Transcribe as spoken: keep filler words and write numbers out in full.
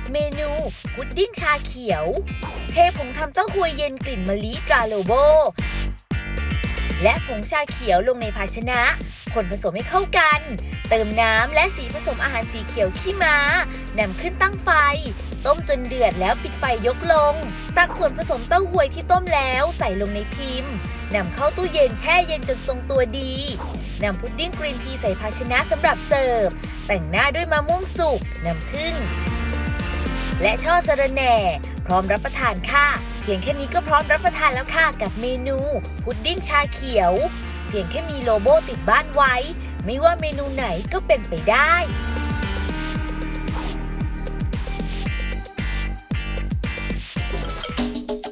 เมนูพุดดิ้งชาเขียวเทผงทำเต้าหู้เย็นกลิ่นมะลิตราโลโบและผงชาเขียวลงในภาชนะคนผสมให้เข้ากันเติมน้ำและสีผสมอาหารสีเขียวขี้ม้านำขึ้นตั้งไฟต้มจนเดือดแล้วปิดไฟยกลงตักส่วนผสมเต้าหู้ที่ต้มแล้วใส่ลงในพิมพ์นำเข้าตู้เย็นแช่เย็นจนทรงตัวดีนำพุดดิ้งกรีนทีใส่ภาชนะสำหรับเสิร์ฟแต่งหน้าด้วยมะม่วงสุกน้ำผึ้งและช่อสะระแหน่พร้อมรับประทานค่ะเพียงแค่นี้ก็พร้อมรับประทานแล้วค่ะกับเมนูพุดดิ้งชาเขียวเพียงแค่มีโลโก้ติดบ้านไว้ไม่ว่าเมนูไหนก็เป็นไปได้